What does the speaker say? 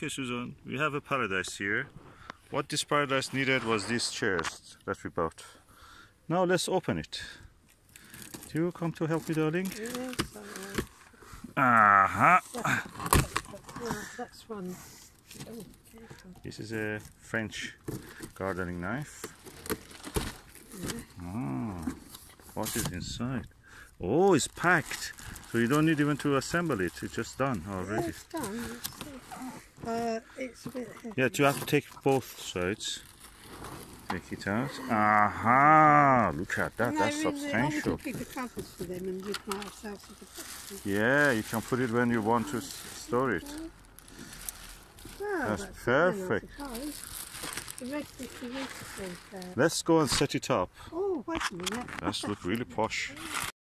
Okay, Susan, we have a paradise here. What this paradise needed was these chairs that we bought. Now let's open it. Do you come to help me, darling? Yes, that's one. Oh, this is a French gardening knife. What is inside? Oh, it's packed. So you don't need even to assemble it. It's just done already. Yeah, it's done. It's a bit heavy. Yeah, you have to take both sides. Take it out. Aha! Look at that. That's substantial. I keep the covers for them and give myself a box. Yeah, you can put it when you want to store it. Well, that's perfect. The rest is beautiful. Let's go and set it up. Oh, wait a minute. That's look really posh.